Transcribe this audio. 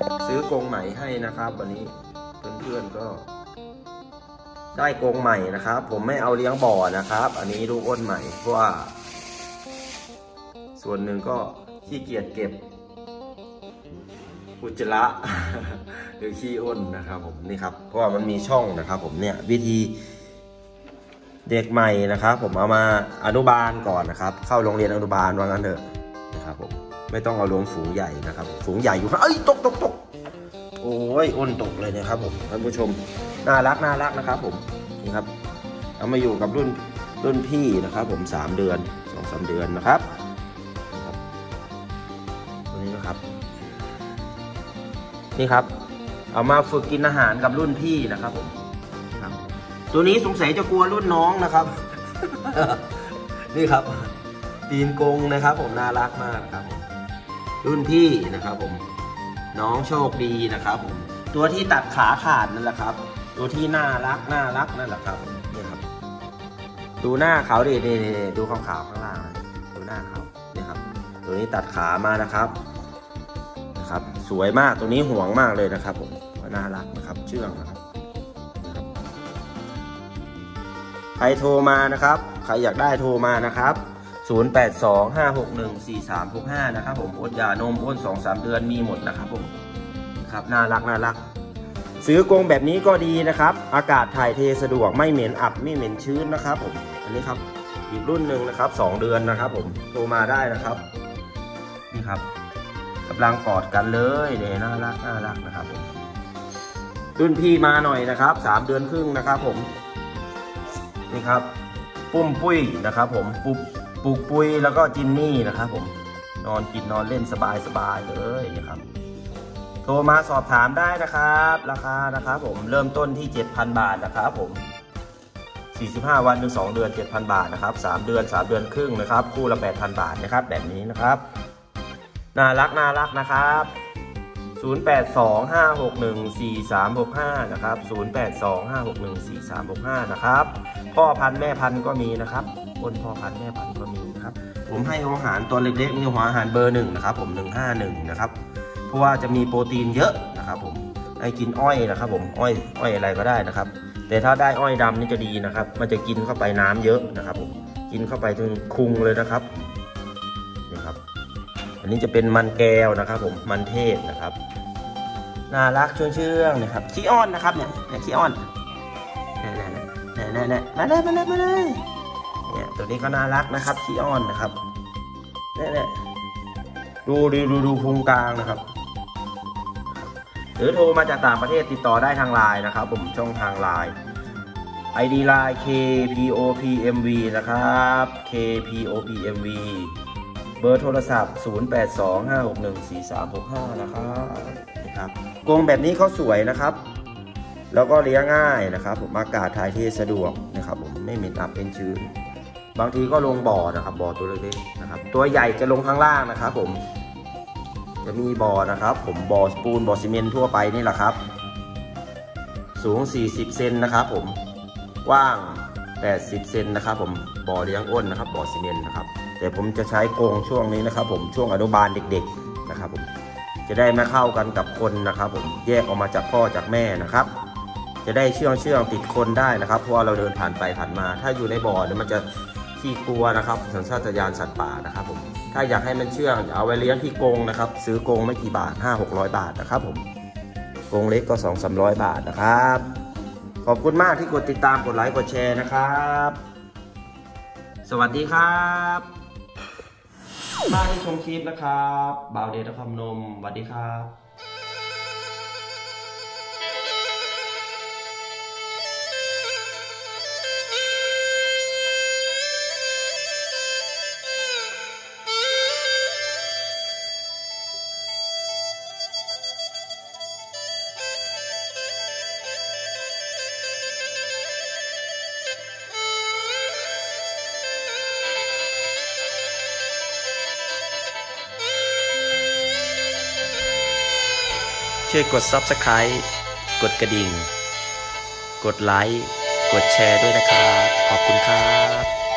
ซื้อกรงใหม่ให้นะครับวันนี้เพื่อนๆก็ได้กรงใหม่นะครับผมไม่เอาเลี้ยงบ่อนะครับอันนี้ลูกอ้นใหม่เพราะว่าส่วนหนึ่งก็ขี้เกียจเก็บอุจจาระหรือขี้อ้นนะครับผมนี่ครับเพราะว่ามันมีช่องนะครับผมเนี่ยวิธีเด็กใหม่นะครับผมเอามาอนุบาลก่อนนะครับเข้าโรงเรียนอนุบาลว่างั้นเถอะนะครับผมไม่ต้องเอาลงฝูงใหญ่นะครับฝูงใหญ่อยู่เอ้ยตกโอ้ยอ้นตกเลยนะครับผมท่านผู้ชมน่ารักนะครับผมนี่ครับเอามาอยู่กับรุ่นพี่นะครับผม3 เดือน 2-3 เดือนนะครับตัวนี้นะครับนี่ครับเอามาฝึกกินอาหารกับรุ่นพี่นะครับผมครับตัวนี้สงสัยจะกลัวรุ่นน้องนะครับ นี่ครับตีนกงนะครับผมน่ารักมากครับผมรุ่นพี่นะครับผมน้องโชคดีนะครับผมตัวที่ตัดขาขาดนั่นแหละครับตัวที่น่ารักนั่นแหละครับนี่ครับดูหน้าเขาดินี่ดูขาวๆข้างล่างดูหน้าเขานี่ครับตัวนี้ตัดขามานะครับสวยมากตัวนี้ห่วงมากเลยนะครับผมน่ารักนะครับเชื่องนะครับใครโทรมานะครับใครอยากได้โทรมานะครับ0825614365นะครับผมอดยานมอ้น 2-3 เดือนมีหมดนะครับผมครับน่ารักซื้อกรงแบบนี้ก็ดีนะครับอากาศถ่ายเทสะดวกไม่เหม็นอับไม่เหม็นชื้นนะครับผมอันนี้ครับอีกรุ่นหนึ่งนะครับ2 เดือนนะครับผมโทรมาได้นะครับนี่ครับกำลังกอดกันเลยเนี่ยน่ารักนะครับผมรุ่นพี่มาหน่อยนะครับ3 เดือนครึ่งนะครับผมนี่ครับปุ้มปุ้ยนะครับผมปุกปุยแล้วก็จินนี่นะครับผมนอนกินนอนเล่นสบายเลยนะครับโทรมาสอบถามได้นะครับราคานะครับผมเริ่มต้นที่ 7,000 บาทนะครับผม45 วันถึง2 เดือน 7,000 บาทนะครับ3 เดือน3 เดือนครึ่งนะครับคู่ละ 8,000 บาทนะครับแบบนี้นะครับน่ารักนะครับ0825614365นะครับ0825614365นะครับพ่อพันธุ์แม่พันธุ์ก็มีนะครับคนพ่อพันธุ์แม่พันธุ์ก็มีนะครับผมให้อาหารตัวเล็กๆนี่หัวอาหารเบอร์1นะครับผม151นะครับเพราะว่าจะมีโปรตีนเยอะนะครับผมให้กินอ้อยนะครับผมอ้อยอะไรก็ได้นะครับแต่ถ้าได้อ้อยดำนี่จะดีนะครับมันจะกินเข้าไปน้ำเยอะนะครับผมกินเข้าไปถึงคุงเลยนะครับนี่ครับอันนี้จะเป็นมันแก้วนะครับผมมันเทศนะครับน่ารักเชื่องนะครับขี้อ้อนนะครับเนี่ยขี้อ้อนเนี่ยมาเลยเนี่ยตัวนี้ก็น่ารักนะครับขี้อ้อนนะครับเนี่ยดูพุงกลางนะครับหรือโทรมาจากต่างประเทศติดต่อได้ทางไลน์นะครับผมช่องทางไลน์ ID ไลน์ KPOPMV นะครับ KPOPMV เบอร์โทรศัพท์0825614365นะครับกรงแบบนี้เขาสวยนะครับแล้วก็เลี้ยงง่ายนะครับผมอากาศถ่ายเทสะดวกนะครับผมไม่เหม็นอับเป็นชื้นบางทีก็ลงบ่อนะครับบ่อตัวเล็กๆนะครับตัวใหญ่จะลงข้างล่างนะครับผมจะมีบ่อนะครับผมบ่อปูนบ่อซีเมนต์ทั่วไปนี่แหละครับสูง40 เซนนะครับผมกว้าง80 เซนนะครับผมบ่อเลี้ยงอ้นนะครับบ่อซีเมนต์นะครับแต่ผมจะใช้กรงช่วงนี้นะครับผมช่วงอนุบาลเด็กๆนะครับผมจะได้มาเข้ากันกับคนนะครับผมแยกออกมาจากพ่อจากแม่นะครับจะได้เชื่องติดคนได้นะครับเพราะว่าเราเดินผ่านไปผ่านมาถ้าอยู่ในบ่อเนี่ยมันจะขี้กลัวนะครับสัญชาตญาณสัตว์ป่านะครับผมถ้าอยากให้มันเชื่องเอาไว้เลี้ยงที่กรงนะครับซื้อกรงไม่กี่บาท500-600 บาทนะครับผมกรงเล็กก็200-300 บาทนะครับขอบคุณมากที่กดติดตามกดไลค์กดแชร์นะครับสวัสดีครับมาให้ชมคลิปนะครับบ่าวเดชนครพนมสวัสดีครับช่วยกด Subscribe กดกระดิ่งกดไลค์กดแชร์ด้วยนะครับขอบคุณครับ